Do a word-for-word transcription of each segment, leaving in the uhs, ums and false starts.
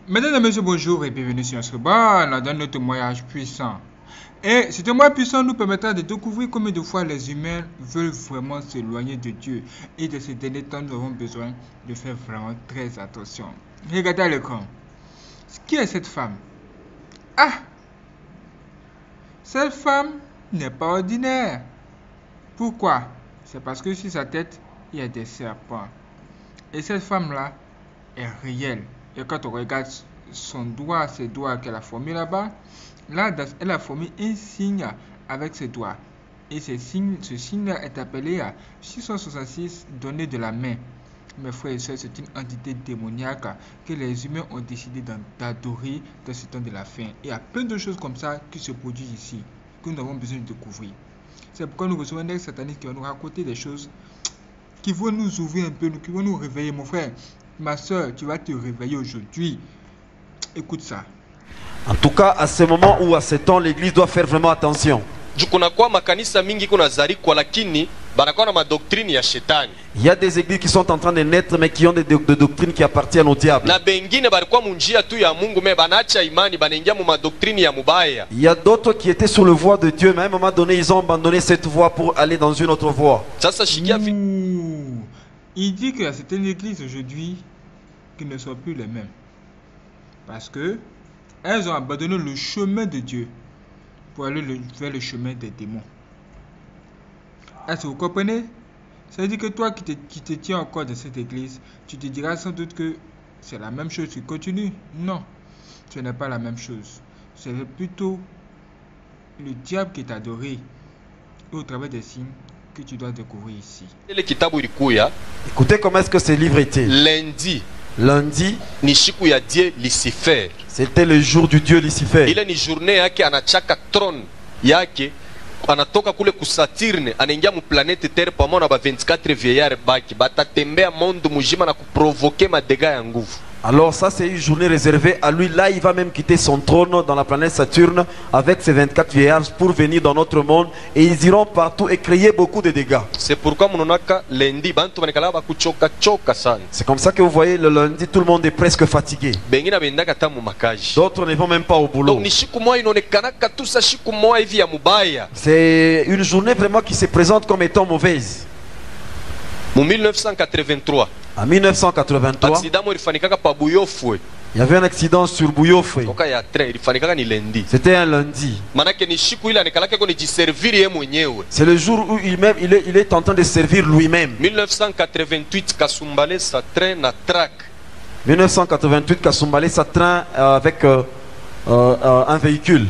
Mesdames et messieurs, bonjour et bienvenue sur Astroban dans notre voyage puissant. Et ce témoignage puissant nous permettra de découvrir combien de fois les humains veulent vraiment s'éloigner de Dieu. Et de ces derniers temps, nous avons besoin de faire vraiment très attention. Regardez à l'écran. Qui est cette femme? Ah! Cette femme n'est pas ordinaire. Pourquoi? C'est parce que sur sa tête, il y a des serpents. Et cette femme-là est réelle. Et quand on regarde son doigt, ses doigts qu'elle a formés là-bas, là, elle a formé un signe avec ses doigts. Et ce signe, ce signe est appelé à six cent soixante-six données de la main. Mes frères et sœurs, c'est une entité démoniaque que les humains ont décidé d'adorer dans ce temps de la fin. Et il y a plein de choses comme ça qui se produisent ici, que nous avons besoin de découvrir. C'est pourquoi nous recevons un ex-sataniste qui va nous raconter des choses qui vont nous ouvrir un peu, qui vont nous réveiller. Mon frère, ma soeur, tu vas te réveiller aujourd'hui. Écoute ça. En tout cas, à ce moment ou à ce temps, l'église doit faire vraiment attention. Il y a des églises qui sont en train de naître, mais qui ont des, des, des doctrines qui appartiennent au diable. Il y a d'autres qui étaient sur le voie de Dieu, mais à un moment donné, ils ont abandonné cette voie pour aller dans une autre voie. Ouh. Il dit qu'il y a certaines églises aujourd'hui qui ne sont plus les mêmes. Parce que elles ont abandonné le chemin de Dieu pour aller le, vers le chemin des démons. Est-ce que vous comprenez? Ça veut dire que toi qui te, qui te tiens encore de cette église, tu te diras sans doute que c'est la même chose qui continue. Non, ce n'est pas la même chose. C'est plutôt le diable qui est adoré au travers des signes que tu dois découvrir ici. Écoutez comment est-ce que ce livre était. Lundi. Lundi, Lucifer. C'était le jour du dieu Lucifer. Ile ni journée yake anachaka trône yake anatoka kule ku Saturne anaingia mu planète Terre pamoja na ba vingt-quatre vieillards baki batatembea monde mujima na kuprovoke madega ya nguvu. Alors ça c'est une journée réservée à lui. Là il va même quitter son trône dans la planète Saturne avec ses vingt-quatre vieillards pour venir dans notre monde. Et ils iront partout et créer beaucoup de dégâts. C'est pourquoi mononaka lundi bantu banekala ba kuchoka choka sana. C'est comme ça que vous voyez le lundi tout le monde est presque fatigué. Bengina bendaka tamu makaji. D'autres ne vont même pas au boulot. Donc ni siku moja inaonekana katusa siku moja hivi ya mubaya. C'est une journée vraiment qui se présente comme étant mauvaise. En mille neuf cent quatre-vingt-trois. En mille neuf cent quatre-vingt-trois, il y avait un accident sur Buyofwe. C'était un lundi. C'est le jour où il, même, il, est, il est en train de servir lui-même. mille neuf cent quatre-vingt-huit, Kasumbale ça traîne à track. mille neuf cent quatre-vingt-huit, Kasumbale ça traîne euh, avec euh, euh, euh, un véhicule.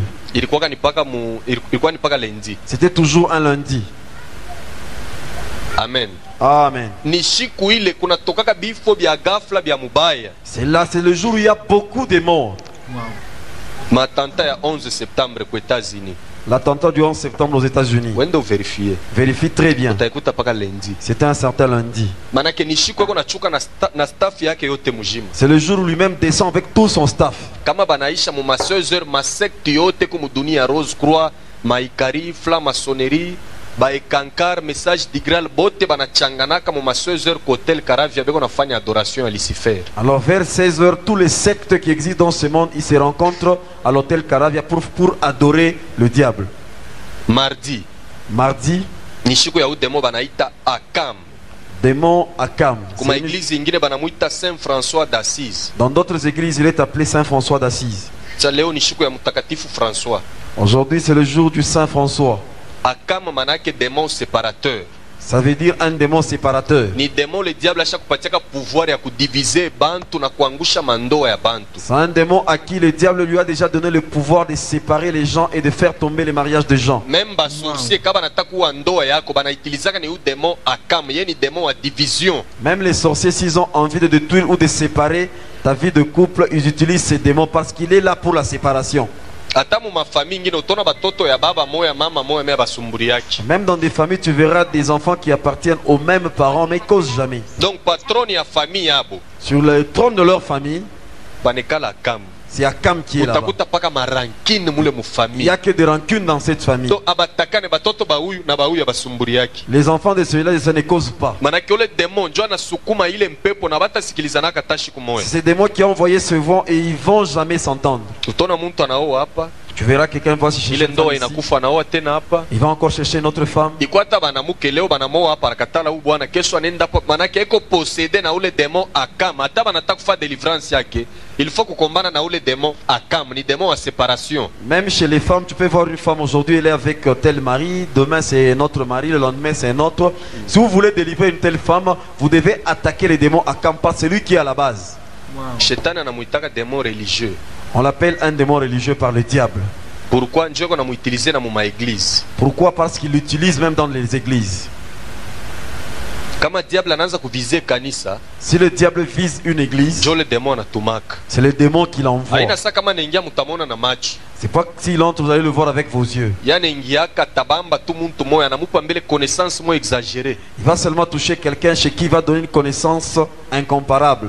C'était toujours un lundi. Amen. Amen. C'est là, c'est le jour où il y a beaucoup de morts. L'attentat onze septembre aux États-Unis. L'attentat du onze septembre aux États-Unis. Vérifie très bien. C'était un certain lundi. C'est le jour où lui-même descend avec tout son staff. Baekankar message d'Igral bote banachanganaka mu seize heures hotel Karavia beko nafanya adoration à Lucifer. Alors vers seize heures tous les sectes qui existent dans ce monde ils se rencontrent à l'hôtel Karavia pour pour adorer le diable. Mardi. Mardi. Nishiku ya udemo banaita Akam. Démon Akam. Kuma église ingine banamuita Saint François d'Assise. Dans d'autres églises il est appelé Saint François d'Assise. Cha leo nishiku ya mutakatifu François. Aujourd'hui c'est le jour du Saint François. Akam manake démon séparateur. Ça veut dire un démon séparateur. Ni démon le diable a kupatiaka pouvoir ya kudiviser bantu na kuangusha mandoa ya bantu. C'est un démon à qui le diable lui a déjà donné le pouvoir de séparer les gens et de faire tomber les mariages des gens. Même ba sorcier kaba nataku ndoa yako banaitilizaka ni démon Akam, yeni démon à division. Même les sorciers s'ils ont envie de détruire ou de séparer ta vie de couple, ils utilisent ces démons parce qu'il est là pour la séparation. Même dans des familles, tu verras des enfants qui appartiennent aux mêmes parents mais causent jamais. Donc patron ya famille yabo. Sur le trône de leur famille, C'est Akam qui est là-bas. utakuta paka marankine mule Il n'y mufamille a que des rancunes dans cette famille. to abatakane batoto bauyu na bauyu abasumburi yake Les enfants de celui-là, ça ne cause pas. manake ule demon njo anasukuma ile mpepo na batasikilizanaka tashi kumoya. C'est des mots qui ont envoyé ce vent et ils vont jamais s'entendre. utaona muntu anaoa hapa Tu verras quelqu'un va se chercher ile une femme ndoa ici. inakufa anaoa tena hapa Il va encore chercher une autre femme. ikwata banamuke leo banamoa hapa akatala huyu bwana kesho anaenda hapo manake eko posede na ule demon akam hata banataka kufa deliverance yake il faut kukombana na ule demon akam ni demon à séparation. Même chez les femmes, tu peux voir une femme aujourd'hui, elle est avec euh, tel mari, demain c'est notre mari, le lendemain c'est un autre. Si vous voulez délivrer une telle femme, vous devez attaquer les démons Akam, pas celui qui est à la base. Wow. Shetani anamuitaka demon religieux. On l'appelle un démon religieux par le diable. Pourquoi njoko namuutilize na muma église? Pourquoi? Parce qu'il l'utilise même dans les églises. Kama diable anaanza kuvize kanisa, Si le diable vise une église, njo le demon anatumaka. c'est le démon qui l'envoie. Haina saa kama anaingia mutamona na macho. C'est pas que s'il entre, vous allez le voir avec vos yeux. Yanaingiaka tabamba tu muntu moya anamupa mbele connaissance mo exagérée. Il va seulement toucher quelqu'un chez qui il va donner une connaissance incomparable.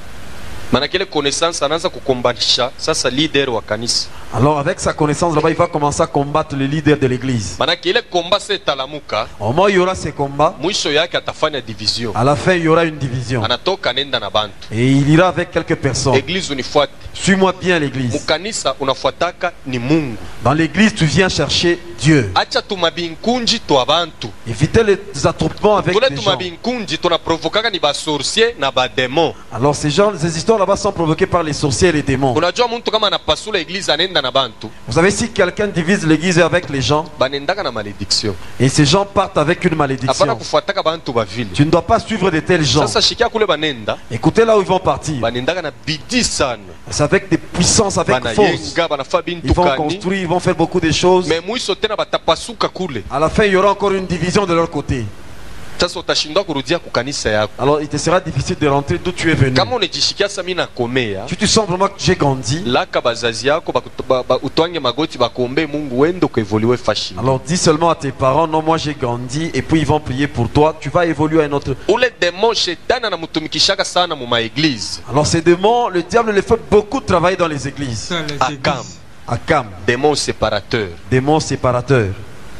Manake ile connaissance anaanza kukombanisha sasa leader wa kanisa. Alors avec sa connaissance là-bas, il va commencer à combattre les leaders de l'église. Manake ile komba se talamuka, Au moment où il y aura ces combats, mwisho yake atafanya division. à la fin il y aura une division. Anatoka nenda na bantu. Et il ira avec quelques personnes. Église unifuate. Suis-moi bien l'église. Mukanisa unafuataka ni Mungu. Dans l'église, tu viens chercher Dieu. Acha tumabinkunji twa bantu. Évitez les attroupements avec Tule les gens. tumabinkunji tunaprovokaka ni basorcier na bademon. Alors ces gens, ces histoires là-bas sont provoquées par les sorciers et les démons. Unajua muntu kama anapasula église anenda na bantu, Vous savez, si quelqu'un divise l'église avec les gens, banendaka na malédiction. et ces gens partent avec une Hapana malédiction, kufuataka bantu ba vile. tu ne dois pas suivre de tels gens. Sasa shikia kule banenda, Écoutez là où ils vont partir. banendaka na bidii sana. C'est avec des puissances, avec force. Banayenga banafa Ils bintu vont kani. construire, ils vont faire beaucoup de choses. Mais mwisho tena batapasuka kule. À la fin, il y aura encore une division de leur côté. Sasa utashindwa kurudia kukanisa yako. Alors il te sera difficile de rentrer d'où tu es venu. Kama unajishikia sasa mimi nakomea, Si tu sens vraiment que j'ai grandi, laka bazazi yako bakutu- ba- ba- utwange magoti bakuombe Mungu wende kuevoluer fashion. alors dis seulement à tes parents, non, moi j'ai grandi, et puis ils vont prier pour toi. Tu vas évoluer à un autre. Ule demon shetani anamutumikishaka sana mu maeglise. Alors ces démons, le diable les fait beaucoup travailler dans les églises. Dans les Akam. églises. Akam, Démon séparateur. démons séparateurs.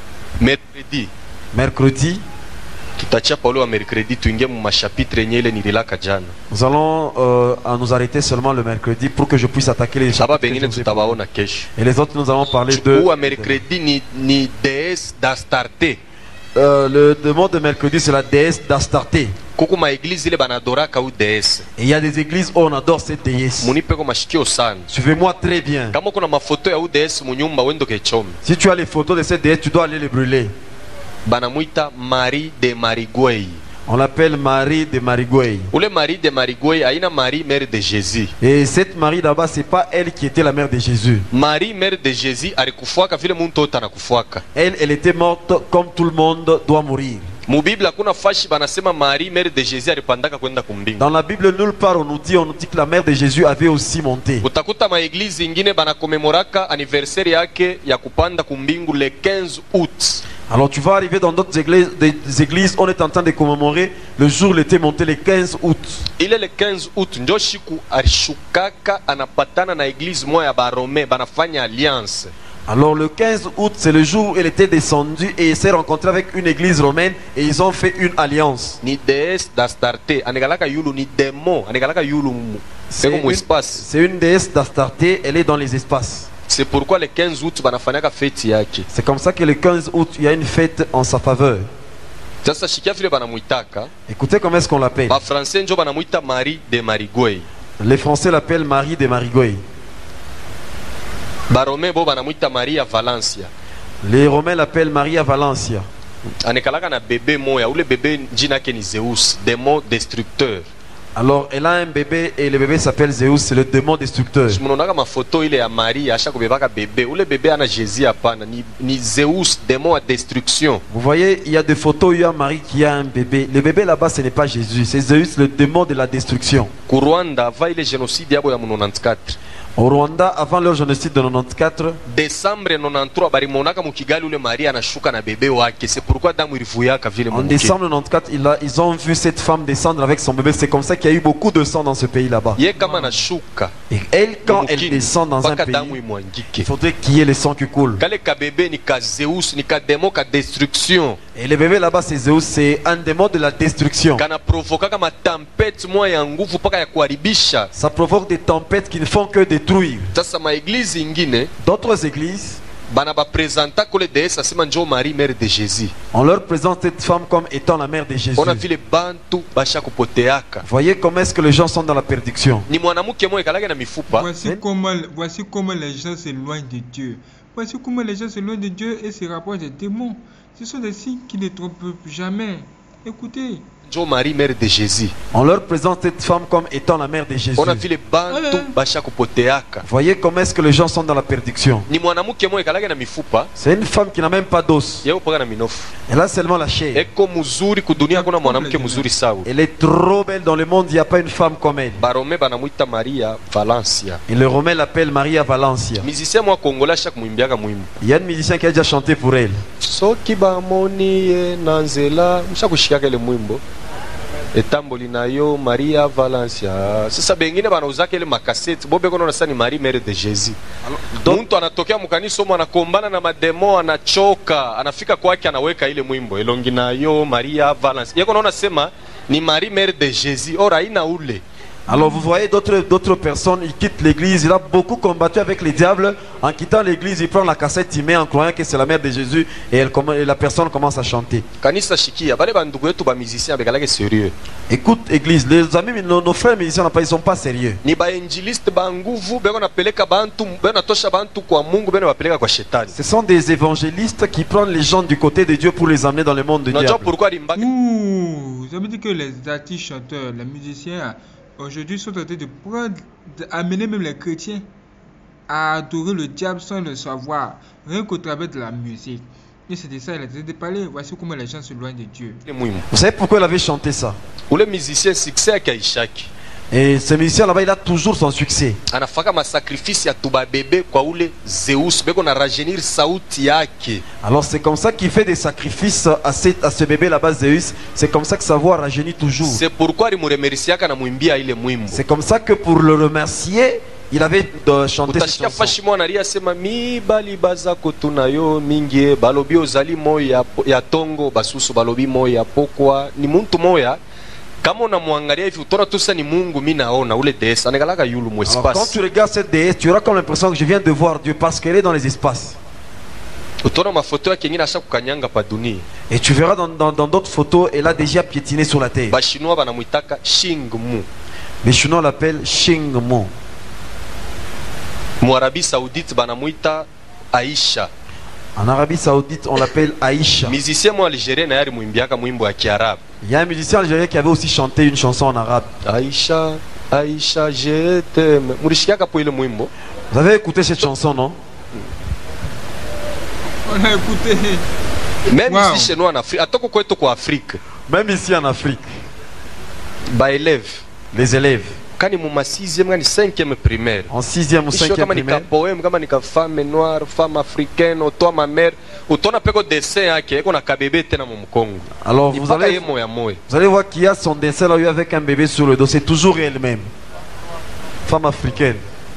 Mercredi Mercredi, tutachia paulo wa mercredi tuingie mu mashapitre yenye ile nililaka jana. nous allons euh, à nous arrêter seulement le mercredi pour que je puisse attaquer les Aba chapitres que je bengine vous ai tutabaona kesho. Et les autres, nous allons parler de... Ou à mercredi ni, ni déesse d'Astarte. Euh, le démon de mercredi, c'est la déesse d'Astarté. Kuku maeglise ile banadoraka u déesse. Et il y a des églises où on adore cette déesse. Munipeko mashikio sana. Suivez-moi très bien. Kama kuna mafoto ya u déesse munyumba wendo kechome. Si tu as les photos de cette déesse, tu dois aller les brûler. Banamuita Marie de Marigwei. On l'appelle Marie de Marigouey. Ule Marie de Marigwei haina Marie mère de Jésus. Et cette Marie là-bas, c'est pas elle qui était la mère de Jésus. Marie mère de Jésus alikufuaka vile muntu wote anakufuaka. Elle, elle était morte comme tout le monde doit mourir. Mu Biblia hakuna fashi banasema Marie mère de Jésus alipandaka kwenda kumbingu. Dans la Bible, nulle part on nous dit, on nous dit que la mère de Jésus avait aussi monté. Utakuta maeglise ingine banakomemoraka anniversaire yake ya kupanda kumbingu le quinze août. Alors tu vas arriver dans d'autres églises, des églises, on est en train de commémorer le jour où il était monté le quinze août. Ile le quinze août ndio shiku alishukaka anapatana na église moya ya barome banafanya alliance. Alors le quinze août, c'est le jour où il était descendu et il s'est rencontré avec une église romaine et ils ont fait une alliance. Ni déesse d'Astarte anegalaka yulu ni démon anegalaka yulu mu C'est mu une, espace. c'est une déesse d'Astarté, elle est dans les espaces. C'est pourquoi le quinze août banafanyaka feti yake. C'est comme ça que le quinze août, il y a une fête en sa faveur. Sasa shikia vile banamuitaka Écoutez comment est-ce qu'on l'appelle. ba français njo banamuita Marie de Marigwei. Les Français l'appellent Marie de Marigouey. Barome bo banamuita Maria Valencia. Les Romains l'appellent Maria Valencia. Anekalaka na bébé moya ule bébé njina yake ni Zeus, démon destructeur. Alors elle a un bébé et le bébé s'appelle Zeus, c'est le démon destructeur. Munaonaka mafoto ile ya Maria asha kubebaka bébé ule bébé ana Jésus hapana ni, ni Zeus démon à destruction. Vous voyez, il y a des photos où il y a Marie qui a un bébé. Le bébé là-bas, ce n'est pas Jésus, c'est Zeus, le démon de la destruction. Ku Rwanda va ile génocide yabo ya mu quatre-vingt-quatorze. Au Rwanda, avant leur génocide de quatre-vingt-quatorze, décembre quatre-vingt-treize balimonaka mukigali ule Maria anashuka na bebe wake. C'est pourquoi damu ilivuyaka vile en mumuke. décembre quatre-vingt-quatorze, il a- ils ont vu cette femme descendre avec son bébé. C'est comme ça qu'il y a eu beaucoup de sang dans ce pays là-bas. Ye kama anashuka Et elle, quand elle mukini, descend dans un mpaka pays, damu il imwangike. faudrait qu'il y ait le sang qui coule. Kale ka bebe ni ka Zeus ni ka demo ka destruction. Et le bébé là-bas, c'est Zeus, c'est un démon de la destruction. Kana provoka kama tempête moya ya nguvu mpaka ya kuharibisha. Ça provoque des tempêtes qui ne font que détruire. Sasa maeglize ingine D'autres églises, bana bapresenta kule deesa sema njo Marie mère de Jésus. on leur présente cette femme comme étant la mère de Jésus. Ona vile bantu basha kupoteaka. Voyez comment est-ce que les gens sont dans la perdition. Ni mwanamke moya kalake na mifupa. Voici comment, voici comment les gens s'éloignent de Dieu. Voici comment les gens s'éloignent de Dieu et se rapprochent des démons. Ce sont des signes qui ne trompent jamais. Écoutez. Njo Marie mère de Jésus. On leur présente cette femme comme étant la mère de Jésus. Ona vile bantu Ouais. basha kupoteaka. Voyez comment est-ce que les gens sont dans la perdition. Ni mwanamke moya kalake na mifupa. C'est une femme qui n'a même pas d'os. Yeye upaka na minofu. Elle a seulement la chair. Eko muzuri kudunia kuna mwanamke muzuri sawa. Elle est trop belle dans le monde, il n'y a pas une femme comme elle. Barome banamuita Maria Valencia. Et le Romain l'appelle Maria Valencia. Musicien mwa Kongola shak mwimbiaka mwimbo. Il y a un musicien qui a déjà chanté pour elle. Soki bamoni ye na nzela mshakushikaka ile mwimbo. Etamboli na yo Maria Valencia. Sasa bengine banauzaka ile makaseti. Bobe kono nasani Marie mère de Jésus. Muntu anatokea mkanisa mwa anakombana na mademo anachoka. Anafika kwake anaweka ile mwimbo. Elongi na yo Maria Valencia. Yeko naona sema ni Marie mère de Jésus. Ora ina ule. Alors vous voyez d'autres d'autres personnes, ils quittent l'église, il a beaucoup combattu avec les diables. En quittant l'église, il prend la cassette, il met en croyant que c'est la mère de Jésus et, elle, et la personne commence à chanter. Kanisa shikia. Bale bandugu yetu ba musicien bekalake sérieux. Écoute église, les amis, nos, nos frères musiciens, ils ne sont pas sérieux. Ni bainjiliste ba nguvu beko napeleka bantu beko natosha bantu kwa Mungu beko bapeleka kwa shetani. Ce sont des évangélistes qui prennent les gens du côté de Dieu pour les amener dans le monde de Unajua diable. pourquoi limbaka Ouh, ça veut dire que les artistes chanteurs, les musiciens, aujourd'hui sont en train de prendre, d'amener même les chrétiens à adorer le diable sans le savoir, rien qu'au travers de la musique. Et c'est de ça qu'il a train de parler. Voici comment les gens s'éloignent de Dieu. mwimbo. Vous savez pourquoi il avait chanté ça? Ule musicien succès yake haishaki. Et ce musicien là-bas, il a toujours son succès. Anafaka masakrifisi ya tuba bebe kwa ule Zeus beko na rajeunir sauti yake. Alors c'est comme ça qu'il fait des sacrifices à, cette, à ce bébé là-bas, Zeus. C'est comme ça que sa voix rajeunit toujours. C'est pourquoi alimuremerisiaka na mwimbia ile mwimbo. C'est comme ça que pour le remercier, il avait de chanter cette Utashika chanson. fashi mwana ria sema mibali bazako tunayo mingi balobi ozali moya ya tongo basusu balobi moya pokwa ni muntu moya. Kama unamwangalia hivi utaona tu sasa ni Mungu mimi naona ule desa anakalaka yulu mu Alors, quand espace. tu regardes cette déesse, tu auras comme l'impression que je viens de voir Dieu parce qu'elle est dans les espaces. Utaona mafoto yake ngine asha kukanyanga pa dunia. Et tu verras dans dans- dans d'autres photos, elle a déjà piétiné sur la terre. Ba chinois banamuitaka Shingmu. Les Chinois l'appellent Shingmo. Mu Arabie Saoudite banamuita Aisha. En Arabie Saoudite, on l'appelle Aïcha. Musicien mo algérien na yari mwimbiaka mwimbo ya Kiarabu. Il y a un musicien algérien qui avait aussi chanté une chanson en arabe. Aisha, Aisha, je t'aime. Mulishiaka po ile mwimbo. Vous avez écouté cette chanson, non? On a écouté. Même Wow. ici chez nous en Afrique, atoko kwetu kwa Afrique, Même ici en Afrique, ba élève les élèves, kani mu ma sixième kani cinquième primaire. en sixième ou Isho cinquième kama nika primaire, poème kama nika femme noire, femme africaine, otoa ma mère, utona peko dessin yake eko na kabebe tena mu mkongo. alors vous Ipaka ye allez, moya moya. vous allez voir qu'il y a son dessin là, lui, avec un bébé sur le dos. C'est toujours elle-même. Femme africaine.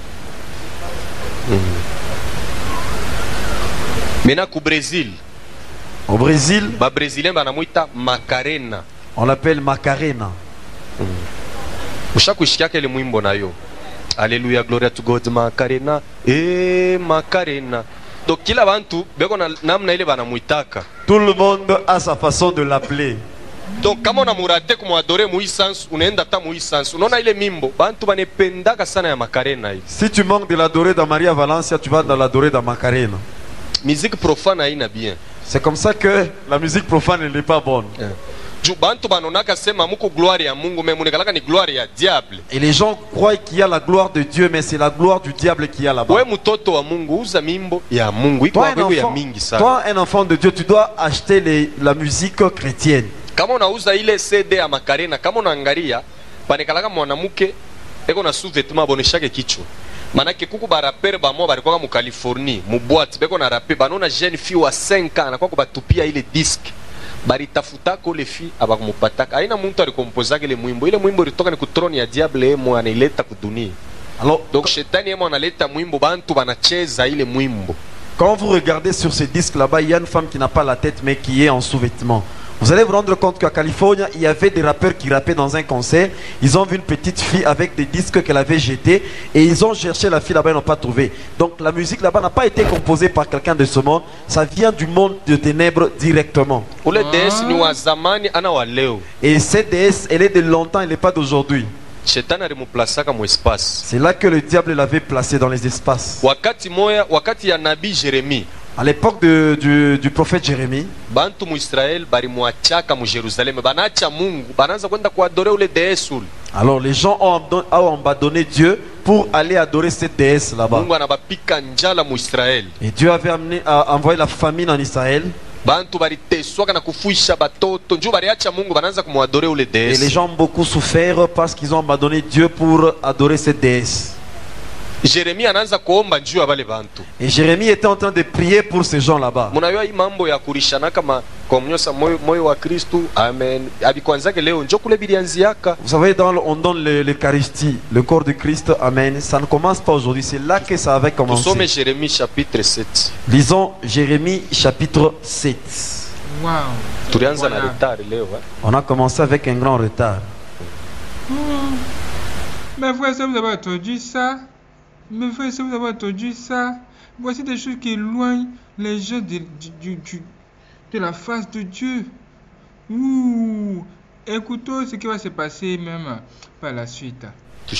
Mena ku Brésil, Au Brésil, ba brésilien banamuita Macarena. on l'appelle Macarena. Ushakushikaka ile mwimbo nayo. Alléluia, glory to God, Macarena. Eh, Macarena. Donc kila bantu beko na namna ile banamuitaka. Tout le monde a sa façon de l'appeler. Donc kama unamurate kumwadore muisansu unaenda ta muisansu unaona ile mimbo bantu banependaka sana ya Macarena hii. Si tu manques de l'adorer dans Maria Valencia, tu vas dans l'adorer dans Macarena. Musique profane haina bien. C'est comme ça que la musique profane n'est pas bonne. Ju bantu banonaka sema muko gloire ya Mungu mais munekalaka ni gloire ya diable. Et les gens croient qu'il y a la gloire de Dieu, mais c'est la gloire du diable qui y a là-bas. Wewe mtoto wa Mungu uza mimbo ya Mungu iko Toi un, wewe ya enfant, mingi sana. toi, un enfant de Dieu, tu dois acheter les, la musique chrétienne. Kama unauza ile C D ya Macarena, kama unaangalia panekalaka mwanamke eko na sous-vêtement boneshake kichwa. manake kuku barapere bamo balikuwa mu Californie mu boîte beko na rape banona jeune fille wa cinq ans anakuwa kubatupia ile disque baritafutako le fille abakumupataka aina muntu alikompozaka ile mwimbo ile mwimbo ilitoka ni kutroni ya diable emo anaileta kudunia. Alors donc shetani emo analeta mwimbo bantu banacheza ile mwimbo. Quand vous regardez sur ces disques là-bas, il y a une femme qui n'a pas la tête mais qui est en sous-vêtements. Vous allez vous rendre compte qu'à Californie, il y avait des rappeurs qui rappaient dans un concert. Ils ont vu une petite fille avec des disques qu'elle avait jetés et ils ont cherché la fille là-bas, ils n'ont pas trouvé. Donc la musique là-bas n'a pas été composée par quelqu'un de ce monde. Ça vient du monde de ténèbres directement. Et cette déesse, elle est de longtemps, elle n'est pas d'aujourd'hui. C'est là que le diable l'avait placé dans les espaces. Wakati moya, wakati ya nabii Jérémie. À l'époque du, du prophète Jérémie, bantu mu Israël barimwachaka mu Jérusalem banacha Mungu banaanza kwenda kuadorer ule déesse. Alors les gens ont, ont abandonné Dieu pour aller adorer cette déesse là-bas. Mungu anabapika njala mu Israël. Et Dieu avait amené, a envoyé la famine en Israël. Bantu bariteswaka na kufuisha batoto njo bariacha Mungu banaanza kumwadorer ule déesse. Et les gens ont beaucoup souffert parce qu'ils ont abandonné Dieu pour adorer cette déesse. Jérémie anaanza kuomba njuu ya wale bantu. Et Jérémie était en train de prier pour ces gens là-bas. Munajua hii mambo ya kurishana kama kumnyosa moyo moyo wa Kristo. Amen. Abikwanzake leo njo kule bilianziaka. Vous savez, dans le, on donne l'Eucharistie, le corps de Christ. Amen. Ça ne commence pas aujourd'hui, c'est là que ça avait commencé. Nous sommes Jérémie chapitre sept. Lisons Jérémie chapitre sept. Wow. Tulianza na retard leo. On a commencé avec un grand retard. Oh. Mais frère, vous avez entendu ça? Mais frère, vous avez entendu ça? Voici des choses qui éloignent les gens de, de, de, de la face de Dieu. Ouh. Écoutons ce qui va se passer même par la suite. Ne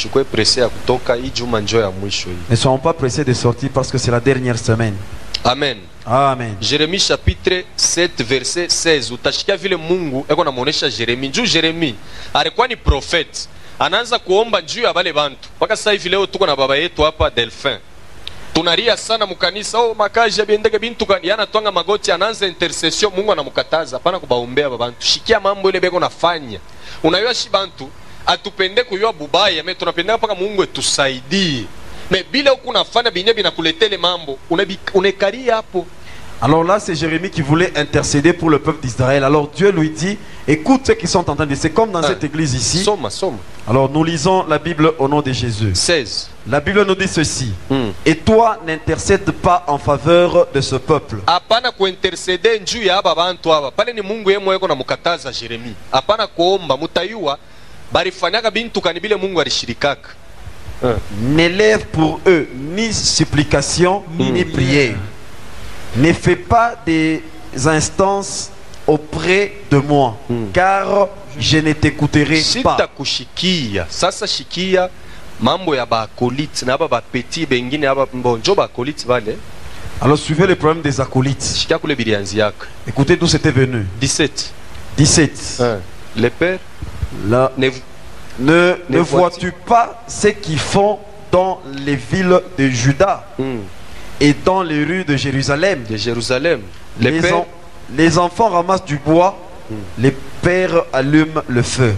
soyons pas pressés de sortir parce que c'est la dernière semaine. Amen. Amen. Jérémie chapitre sept verset seize. Utashikia vile Mungu eko namuonesha Jérémie. Njoo Jérémie alikuwa ni prophète. Anaanza kuomba njuu ya wale bantu. Paka sasa hivi leo tuko na baba yetu hapa Delphin. Tunaria sana mukanisa, oh makaji ya biendeke bintu kani yana twanga magoti anaanza intercession Mungu anamkataza hapana kubaombea babantu. Shikia mambo ile beko nafanya. Unayua shi bantu atupende kuyua bubaya, me tunapenda paka Mungu etusaidie. Me bila uko nafanya binye binakuletele mambo, unekaria hapo. Alors là, c'est Jérémie qui voulait intercéder pour le peuple d'Israël. Alors Dieu lui dit, écoute ceux qui sont en train de dire, c'est comme dans ah. cette église ici. Soma, soma. Alors nous lisons la Bible au nom de Jésus. seize. La Bible nous dit ceci. Hmm. Et toi, n'intercède pas en faveur de ce peuple. Apana kuintercede njuu ya aba bantu aba. Pale ni Mungu yeye mweko na mukataza Jérémie. Apana kuomba mutayua barifanyaka bintu kanibile Mungu alishirikaka. Hmm. N'élève pour eux ni supplication hmm. ni prière. Ne fais pas des instances auprès de moi, hmm. car je ne t'écouterai pas. Sitakushikia. Sasa shikia mambo ya bakolite na ba petit bengine aba mbonjo bakolite vale. Alors suivez le problème des acolytes. Shikia kule bilianziaka. Écoutez d'où c'était venu. dix-sept. dix-sept. Hein. Le père là ne ne, ne vois-tu pas ce qu'ils font dans les villes de Juda? hmm. Et dans les rues de Jérusalem, de Jérusalem, les, les, pères... en, les enfants ramassent du bois, mm. les pères allument le feu.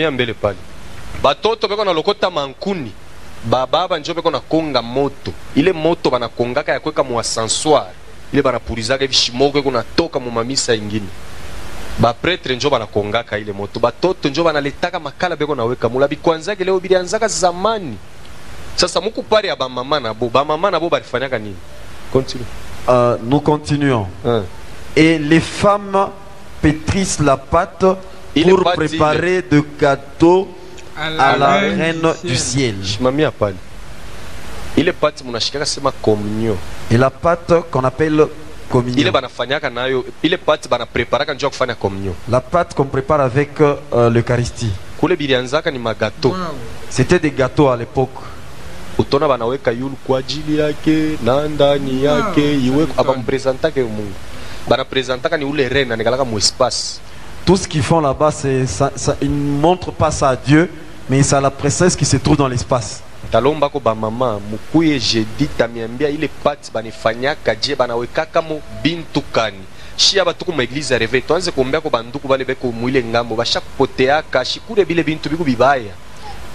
Batoto beko na lokota mankuni, baba banjo beko na konga moto. Ile moto bana kongaka ya kweka mu ascenseur. Ile bana pulizaka hivi shimoko kuna toka mu mamisa ingine. Ba pretre njo bana kongaka ile moto. Batoto njo bana letaka makala beko na weka mula bikwanzake leo bilianzaka zamani. Sasa muku pari ya ba mama na bo, ba mama na bo barifanyaka nini? Continue. Euh, nous continuons. Hein. Et les femmes pétrissent la pâte il pour préparer de gâteaux à la, à la reine, reine du ciel. Mami apali. Ile pâte munashikaka sema communion. Et la pâte qu'on appelle communion. Ile banafanyaka nayo, ile pâte bana préparaka njoo kufanya communion. La pâte qu'on prépare avec euh, l'Eucharistie. Kule bilianzaka ni magato. Wow. C'était des gâteaux à l'époque. Utona banaweka yulu kwa ajili yake na ndani yake iwe abampresentaka Mungu. Bana presentaka ni ule reine anikalaka mu espace. Tout ce qu'ils font là-bas, c'est ça, ça, ils ne montrent pas ça à Dieu, mais c'est à la princesse qui se trouve dans l'espace. Talomba ko ba mama mukuye jeudi tamiambia ile pati banifanyaka je banawekaka mo bintu kani. Shia batuku mu église ya réveil. Tuanze kuombea ko banduku bale beko muile ngambo bashakupoteaka shikure bile bintu biku bibaya.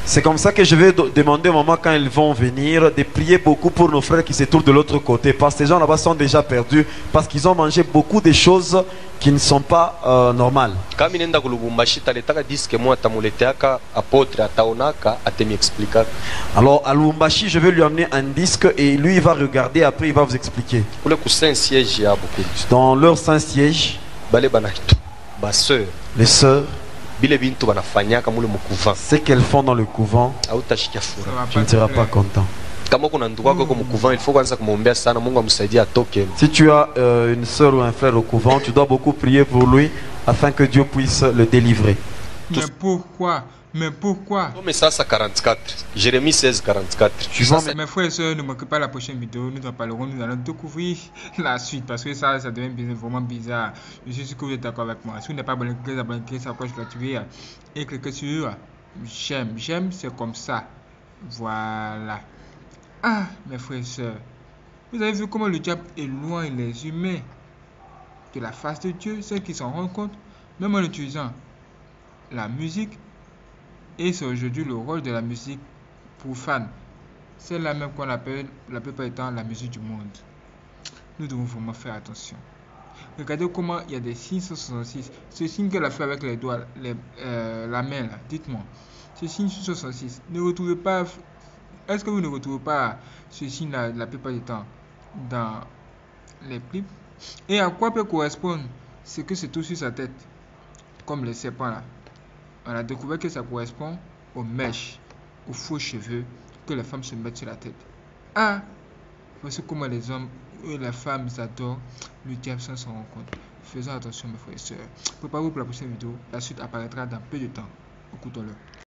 C'est comme ça que je vais do- demander au moment quand ils vont venir de prier beaucoup pour nos frères qui se trouvent de l'autre côté. Parce que ces gens là-bas sont déjà perdus. Parce qu'ils ont mangé beaucoup de choses qui ne sont pas euh, normales. kama nenda ku Lubumbashi taletaka diske moja atamuleteaka apotre ataonaka atemiexplikaka Alors à Lubumbashi, je vais lui amener un disque et lui il va regarder, après il va vous expliquer. kule ku saint siège yabo kule Dans leur saint siège, bale bana baseur les sœurs, bile bintu banafanyaka mule mukuvant ce qu'elles font dans le couvent, autashikia Ça fura va tu pas ne te seras plaire. pas content. kama kuna ndugu wako yuko mukuvant il faut kwanza kumwombea sana Mungu amsaidie atoke. Si tu as euh, une sœur ou un frère au couvent, tu dois beaucoup prier pour lui afin que Dieu puisse le délivrer. Mais pourquoi? Mais pourquoi? Comme sasa quarante-quatre, Jérémie seize quarante-quatre. Suivant Sasa- Mes frères et sœurs, ne manquez pas la prochaine vidéo. Nous en parlerons, nous allons découvrir la suite parce que ça, ça devient bizarre, vraiment bizarre. Je suis sûr que vous êtes d'accord avec moi. Si vous n'êtes pas abonné, cliquez abonné, cliquez sur la cloche activée et cliquez sur j'aime. J'aime, c'est comme ça. Voilà. Ah, mes frères et sœurs, vous avez vu comment le diable éloigne les humains de la face de Dieu, ceux qui s'en rendent compte, même en utilisant la musique. Et c'est aujourd'hui le rôle de la musique profane. C'est la même qu'on appelle la plupart du temps la musique du monde. Nous devons vraiment faire attention. Regardez comment il y a des signes six cent soixante-six. Ce signe qu'elle a fait avec les doigts, les, euh, la main là, dites-moi. Ce signe six cent soixante-six, ne retrouvez pas. Est-ce que vous ne retrouvez pas ce signe là la plupart du temps dans les clips? Et à quoi peut correspondre ce que c'est tout sur sa tête? Comme les serpents là. On a découvert que ça correspond aux mèches, aux faux cheveux que les femmes se mettent sur la tête. Ah, voici comment les hommes et les femmes ils adorent le diable sans s'en rendre compte. Faisons attention mes frères et sœurs. Préparez-vous pour la prochaine vidéo. La suite apparaîtra dans peu de temps. Écoutons-le.